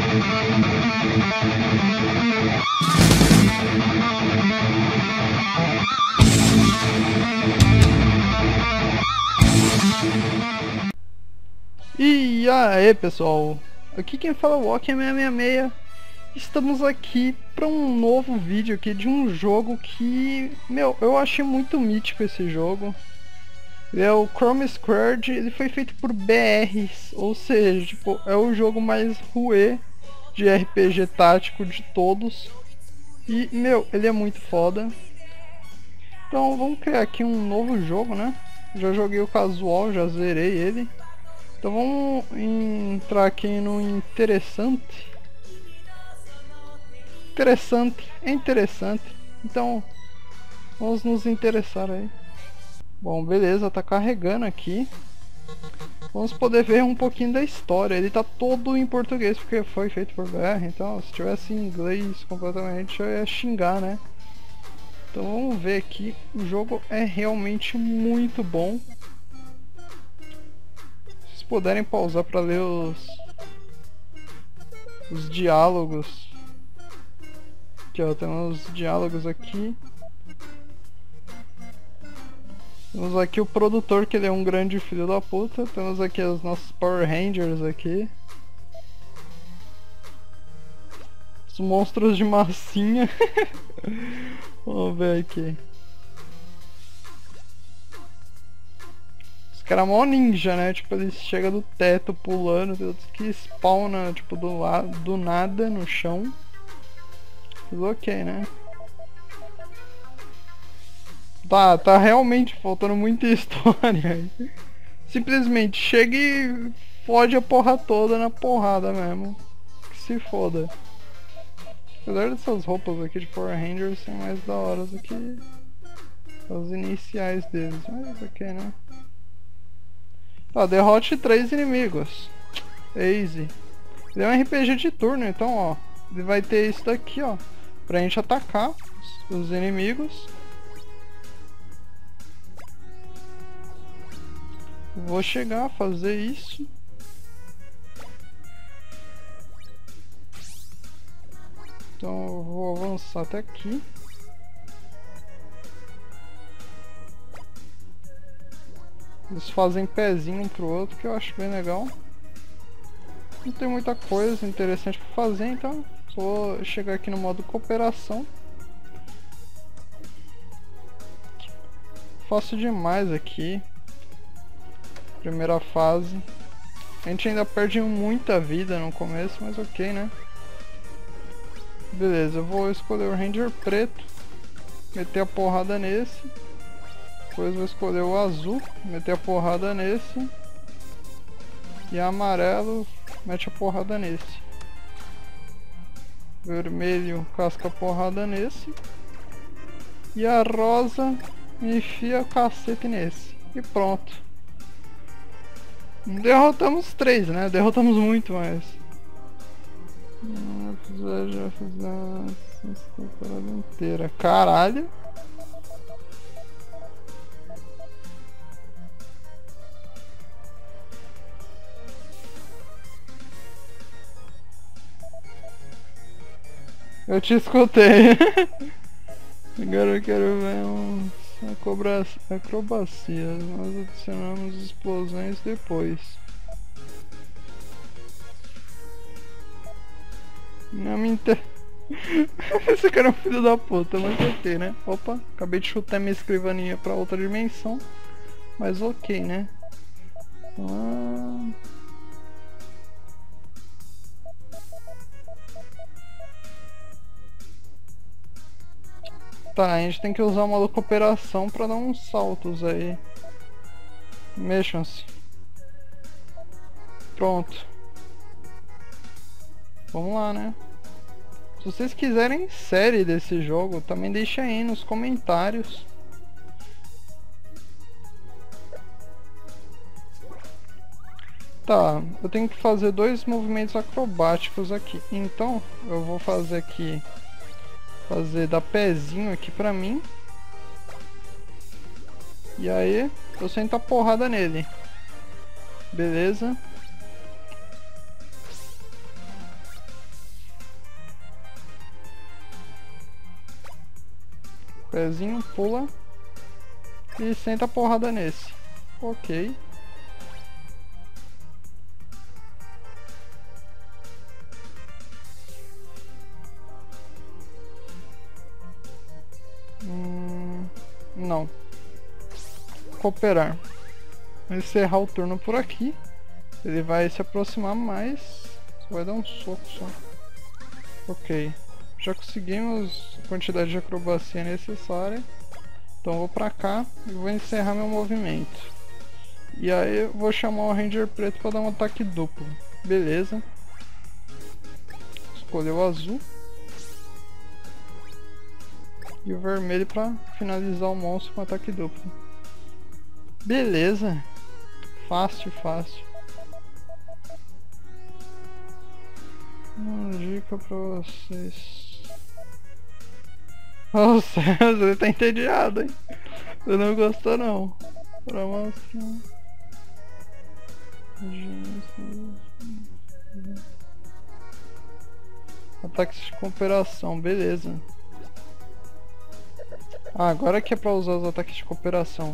E aí pessoal, aqui quem fala é o Walker666. Estamos aqui para um novo vídeo aqui de um jogo que, eu achei muito mítico esse jogo. Ele é o Chrome Squared, ele foi feito por BRs, ou seja, tipo, é o jogo mais ruê de RPG tático de todos. E, ele é muito foda. Então vamos criar aqui um novo jogo, né? Já joguei o casual, já zerei ele. Então vamos entrar aqui no interessante. É interessante. Então vamos nos interessar aí. Bom, beleza, tá carregando aqui. Vamos poder ver um pouquinho da história. Ele tá todo em português porque foi feito por BR. Então se tivesse em inglês completamente eu ia xingar, né? Então vamos ver aqui. O jogo é realmente muito bom. Se puderem pausar para ler os diálogos. Aqui ó, temos diálogos aqui. Temos aqui o produtor, que ele é um grande filho da puta. Temos aqui os nossos Power Rangers aqui. Os monstros de massinha. Vamos ver aqui. Os caras mó ninja, né? Tipo, eles chegam do teto pulando. Tem outros que spawnam, tipo, do nada no chão. Tudo ok, né? Tá realmente faltando muita história. Simplesmente chega e fode a porra toda na porrada mesmo. Que se foda. Apesar dessas roupas aqui de Power Rangers ser mais da hora do que as iniciais deles. Mas ok, né? Tá, derrote 3 inimigos. Easy. Ele é um RPG de turno, então ó. Ele vai ter isso daqui, ó. Pra gente atacar os inimigos. Vou chegar a fazer isso. Então eu vou avançar até aqui. Eles fazem pezinho um pro outro, que eu acho bem legal. Não tem muita coisa interessante pra fazer, então só vou chegar aqui no modo cooperação. Fácil demais aqui. Primeira fase. A gente ainda perde muita vida no começo, mas ok, né? Beleza, eu vou escolher o Ranger preto, meter a porrada nesse. Depois vou escolher o azul, meter a porrada nesse. E amarelo, mete a porrada nesse. Vermelho, casca a porrada nesse. E a rosa, enfia o cacete nesse. E pronto. Derrotamos 3, né? Derrotamos muito mais. Já fiz a temporada inteira. Caralho. Eu te escutei. Agora eu quero ver acrobacias. Nós adicionamos explosões depois. Não me inter... Esse cara é um filho da puta, mas ok, né? Opa, acabei de chutar minha escrivaninha pra outra dimensão. Mas ok, né? Tá, a gente tem que usar o modo cooperação pra dar uns saltos aí. Mexam-se. Pronto. Vamos lá, né? Se vocês quiserem série desse jogo, também deixa aí nos comentários. Tá, eu tenho que fazer 2 movimentos acrobáticos aqui. Então, eu vou fazer aqui... dar pezinho aqui pra mim. E aí, eu sento a porrada nele. Beleza. Pezinho, pula. E senta a porrada nesse. Ok. Não. Cooperar. Vou encerrar o turno por aqui. Ele vai se aproximar mais. Só vai dar um soco só. Ok. Já conseguimos a quantidade de acrobacia necessária. Então eu vou pra cá e vou encerrar meu movimento. E aí eu vou chamar o Ranger preto para dar um ataque duplo. Beleza. Escolher o azul. E o vermelho para finalizar o monstro com ataque duplo. Beleza. Fácil, fácil. Uma dica para vocês. Oh céu, ele tá entediado, hein? Você não gostou não. Pra mostrar. Ataques de cooperação, beleza. Ah, agora que é pra usar os ataques de cooperação.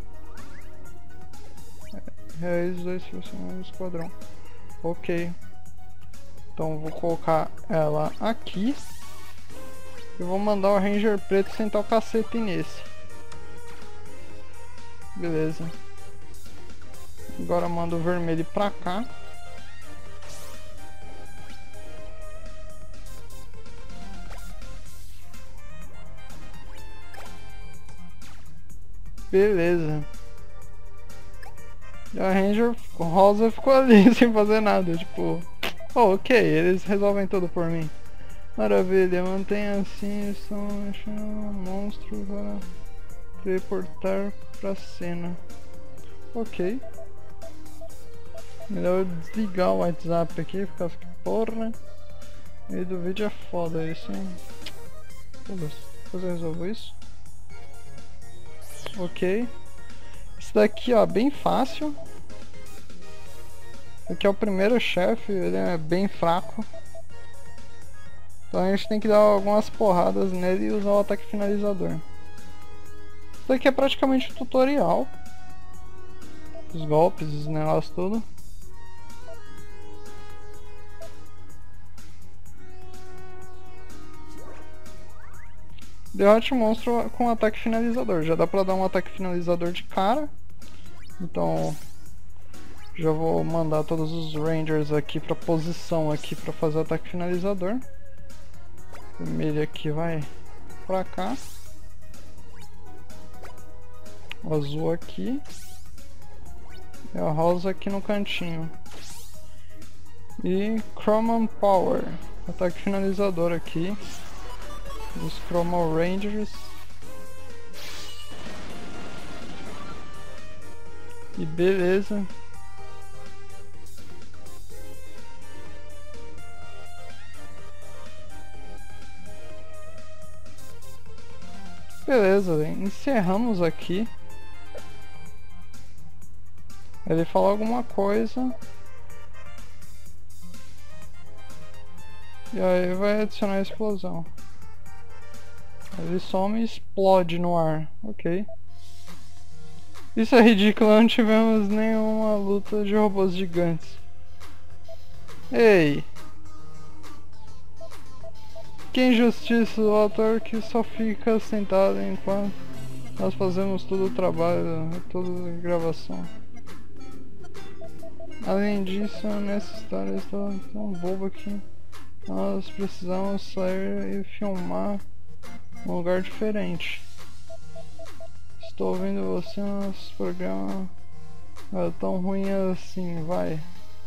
Reais 2 no esquadrão. Ok. Então vou colocar ela aqui. E vou mandar o Ranger preto sentar o cacete nesse. Beleza. Agora mando o vermelho pra cá. Beleza. E a Ranger rosa ficou ali sem fazer nada, tipo... Oh, ok, eles resolvem tudo por mim. Maravilha, mantenha assim, estão achando um monstro para teleportar pra cena. Ok. Melhor desligar o WhatsApp aqui, por causa que porra. No meio do vídeo é foda isso, hein. Depois eu resolvo isso. Ok. Esse daqui, ó, bem fácil. Aqui é o primeiro chefe, ele é bem fraco. Então a gente tem que dar algumas porradas nele e usar o ataque finalizador. Isso daqui é praticamente um tutorial. Os golpes, os negócios tudo. Derrote o monstro com ataque finalizador. Já dá pra dar um ataque finalizador de cara. Então já vou mandar todos os Rangers aqui pra posição aqui pra fazer o ataque finalizador. O vermelho aqui vai pra cá. O azul aqui. E a rosa aqui no cantinho. E Chroma Power. Ataque finalizador aqui. Os Chroma Rangers. E beleza. Beleza, encerramos aqui. Ele falou alguma coisa. E aí vai adicionar a explosão. Ele some e explode no ar. Ok. Isso é ridículo, não tivemos nenhuma luta de robôs gigantes. Ei! Que injustiça, o autor que só fica sentado enquanto nós fazemos todo o trabalho, toda a gravação. Além disso, nessa história estou tão bobo que nós precisamos sair e filmar um lugar diferente. Estou ouvindo você, nosso programa não é tão ruim assim, vai.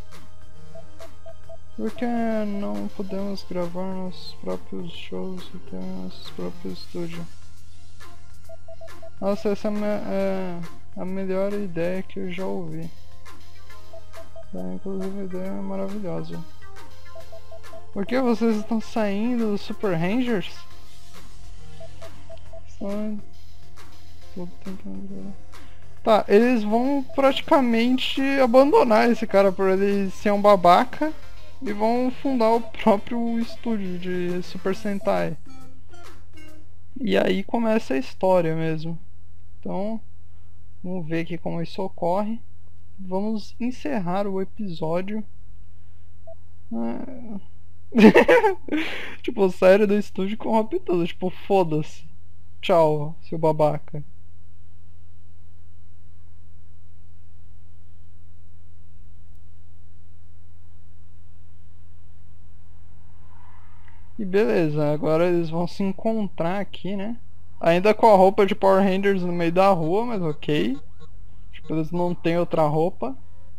Por que não podemos gravar nossos próprios shows e ter nosso próprio estúdio? Nossa, essa é a melhor ideia que eu já ouvi. Inclusive a ideia é maravilhosa. Por que vocês estão saindo dos Super Rangers? Tá, eles vão praticamente abandonar esse cara por ele ser um babaca e vão fundar o próprio estúdio de Super Sentai. E aí começa a história mesmo. Então, vamos ver aqui como isso ocorre. Vamos encerrar o episódio. Tipo, o sério do estúdio corrompe tudo. Tipo, foda-se. Tchau, seu babaca. E beleza, agora eles vão se encontrar aqui, né? Ainda com a roupa de Power Rangers no meio da rua, mas ok. Tipo, eles não têm outra roupa.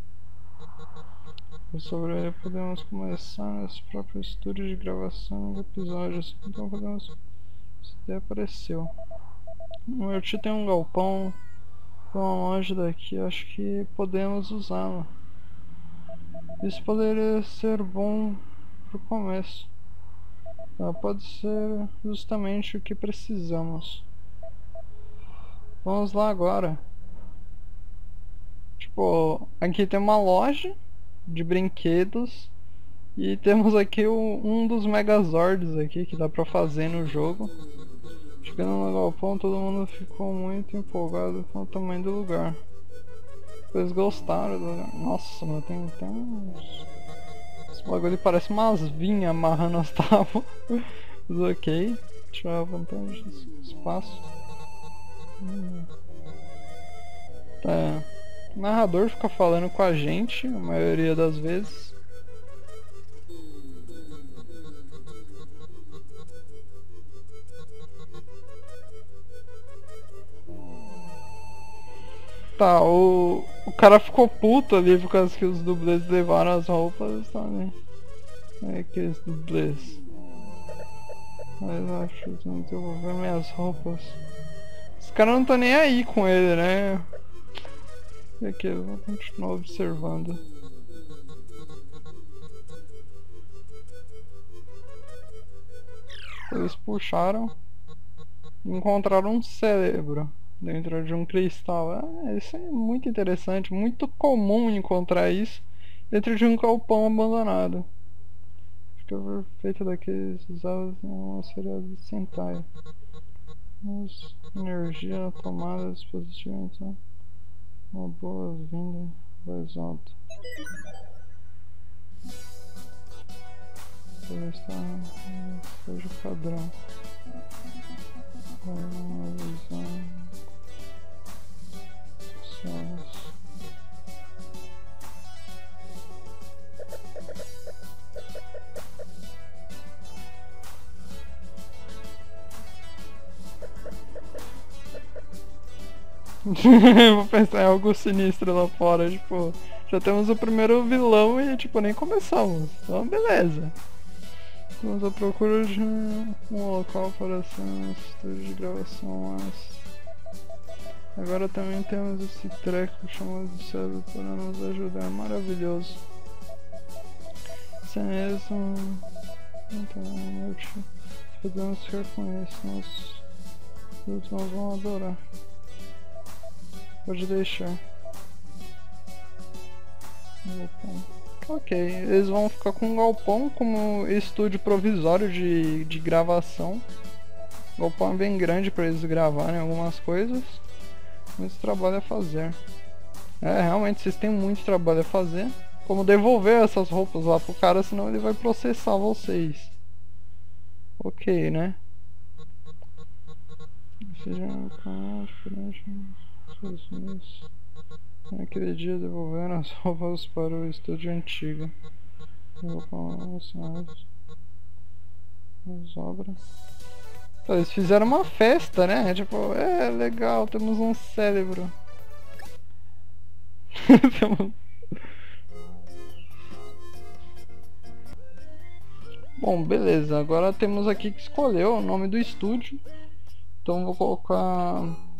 Sobre ele podemos começar nosso próprio estúdio de gravação de episódios. Então podemos... Isso daí apareceu. Meu tio tem um galpão tão longe daqui, acho que podemos usá-lo. Isso poderia ser bom pro começo. Pode ser justamente o que precisamos. Vamos lá agora. Tipo, aqui tem uma loja de brinquedos. E temos aqui um dos Megazords aqui que dá pra fazer no jogo. Chegando no galpão, todo mundo ficou muito empolgado com o tamanho do lugar. Eles gostaram do lugar. Nossa, mano, tem uns... Esse bagulho parece umas vinhas amarrando as tábuas. Mas ok. Tirar a vantagem desse espaço. Tá. O narrador fica falando com a gente, a maioria das vezes. Tá, o cara ficou puto ali por causa que os dublês levaram as roupas, sabe? É aqueles dublês. Mas acho que eles não devolveram minhas roupas. Os caras não estão nem aí com ele, né? E aqui eu vou continuar observando. Eles puxaram e encontraram um cérebro dentro de um cristal. Isso é muito interessante, muito comum encontrar isso dentro de um galpão abandonado. Fica feita daqueles usados em uma série de Sentai. Mas energia na tomada dispositiva, então uma boa-vinda mais alta. Seja padrão. Uma visão. Céus. Vou pensar em algo sinistro lá fora, tipo, já temos o primeiro vilão e tipo, nem começamos, então beleza. Estamos à procura de um local para ser um estúdio de gravação, mas agora também temos esse treco chamado de cérebro para nos ajudar, maravilhoso. Isso é mesmo. Então, meu tio, podemos ficar com isso, nós vão adorar. Pode deixar. Ok, eles vão ficar com um galpão como estúdio provisório de gravação. O galpão é bem grande para eles gravarem algumas coisas. Muito trabalho a fazer. Realmente vocês têm muito trabalho a fazer. Como devolver essas roupas lá pro cara, senão ele vai processar vocês. Ok, né? Seja um canal diferente. Naquele dia devolveram as roupas para o estúdio antigo. Eu vou as obras. Eles fizeram uma festa, né? Tipo, legal, temos um cérebro. Bom, beleza. Agora temos aqui que escolher o nome do estúdio. Então vou colocar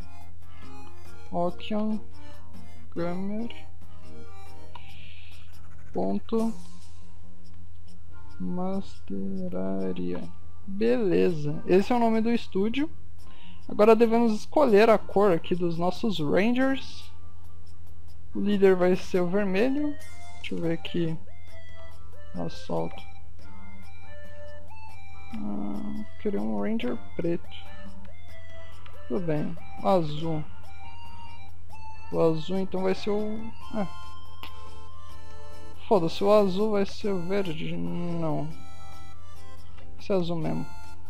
Okion Gamer ponto Masteraria. Beleza, esse é o nome do estúdio. Agora devemos escolher a cor aqui dos nossos Rangers. O líder vai ser o vermelho. Deixa eu ver aqui. Assalto. Queria um Ranger preto. Tudo bem. Azul. O azul então vai ser o... Foda-se, o azul vai ser o verde? Não. Vai ser azul mesmo.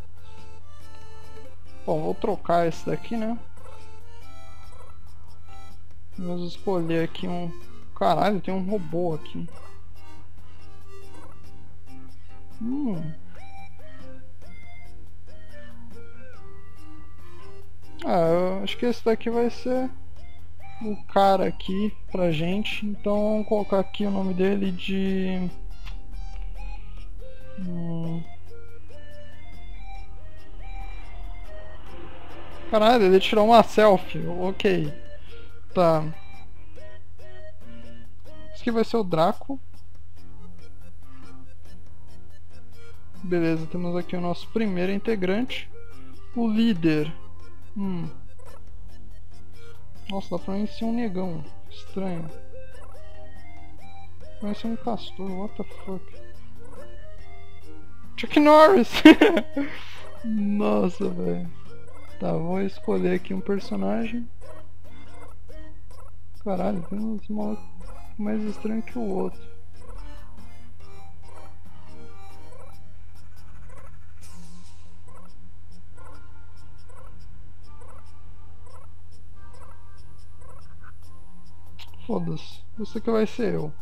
Bom, vou trocar esse daqui, né? Vamos escolher aqui um... Caralho, tem um robô aqui. Eu acho que esse daqui vai ser o cara aqui pra gente. Então vamos colocar aqui o nome dele de... Caralho, ele tirou uma selfie. Ok. Tá. Esse aqui vai ser o Draco. Beleza, temos aqui o nosso primeiro integrante. O líder. Nossa, dá pra mim ser um negão. Estranho. Parece um castor, what the fuck. Chuck Norris! Nossa, velho. Tá, vou escolher aqui um personagem. Caralho, tem uns malucos mais estranhos que o outro. Foda-se, esse aqui vai ser eu.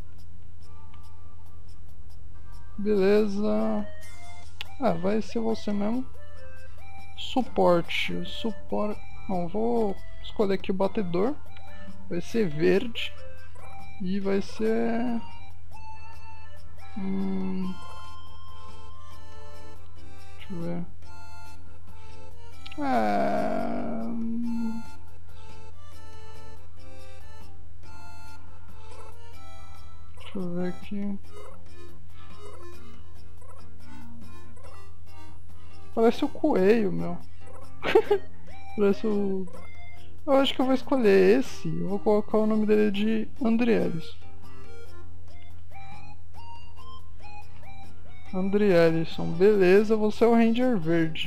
Beleza. Vai ser você mesmo. Suporte. Suporte. Não, vou escolher aqui o batedor. Vai ser verde. E vai ser... Deixa eu ver. Deixa eu ver aqui. Parece o coelho, meu. Parece o... Eu acho que eu vou escolher esse. Eu vou colocar o nome dele de Andrielis. Andrielisson, beleza, você é o Ranger Verde.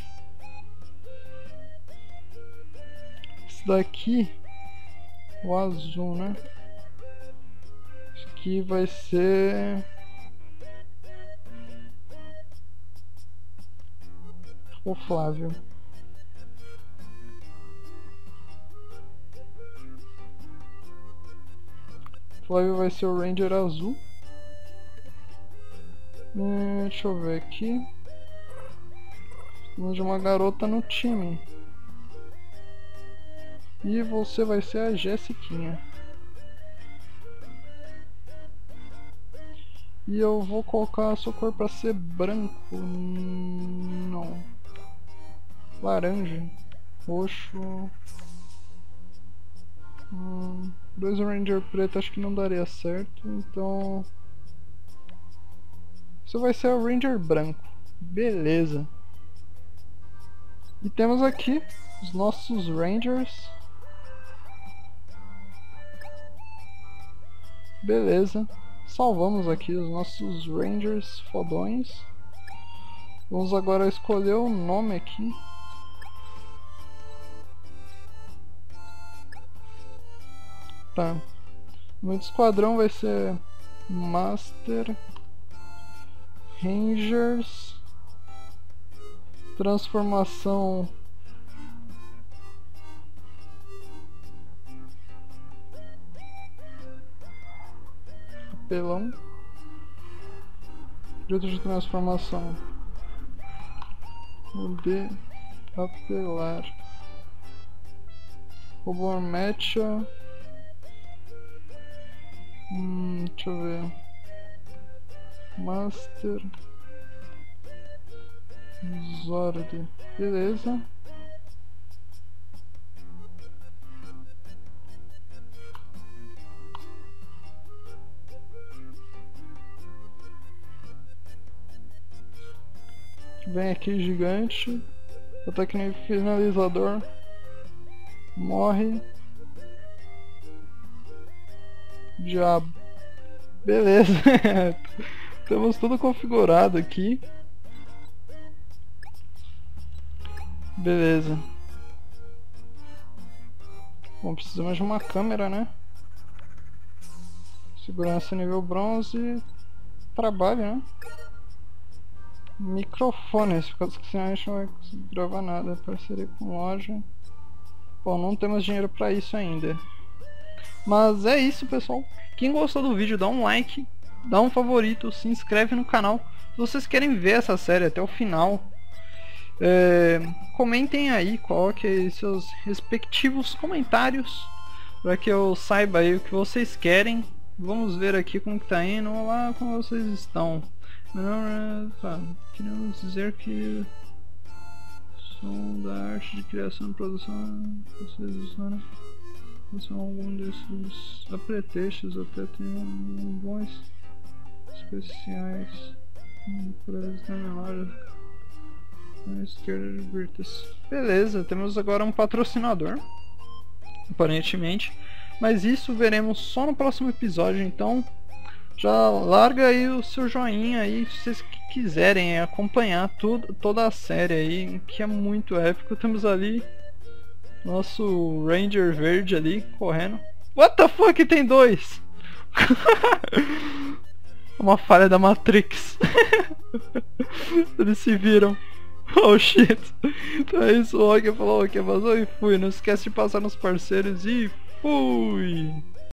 Esse daqui, o azul, né? Esse aqui vai ser... o Flávio. Flávio vai ser o Ranger azul. Deixa eu ver aqui. Temos uma garota no time. E você vai ser a Jessiquinha. E eu vou colocar a sua cor pra ser branco. Não. Laranja. Roxo. Dois Ranger preto acho que não daria certo. Então... Você vai ser o Ranger branco. Beleza. E temos aqui os nossos Rangers. Beleza. Salvamos aqui os nossos Rangers fodões. Vamos agora escolher o nome aqui. Tá. O meu esquadrão vai ser Master Rangers. Transformação Apelão. Jeito de transformação de apelar. Robô Mecha. Deixa eu ver. Master Zord. Beleza. Vem aqui gigante. Ataque no finalizador. Morre. Diabo. Beleza. Temos tudo configurado aqui. Beleza. Bom, precisamos de uma câmera, né? Segurança nível bronze. Trabalho, né? Microfones, porque senão a gente não vai conseguir gravar nada. Parceria com loja. Bom, não temos dinheiro pra isso ainda. Mas é isso, pessoal. Quem gostou do vídeo, dá um like, dá um favorito, se inscreve no canal. Se vocês querem ver essa série até o final, comentem aí, coloquem seus respectivos comentários para que eu saiba aí o que vocês querem. Vamos ver aqui como que tá indo. Olá, como vocês estão? Meu nome é... Queremos dizer que sou da arte de criação e produção. Vocês usam algum desses apretextos, até tem bons especiais para eles na memória. Na esquerda de Virtus. Beleza, temos agora um patrocinador, aparentemente, mas isso veremos só no próximo episódio. Então já larga aí o seu joinha aí se vocês quiserem acompanhar toda a série aí, que é muito épico. Temos ali nosso Ranger verde ali correndo. What the fuck, tem dois? Uma falha da Matrix. Eles se viram. Oh shit. Então é isso, o Roger falou que vazou e fui. Não esquece de passar nos parceiros e fui.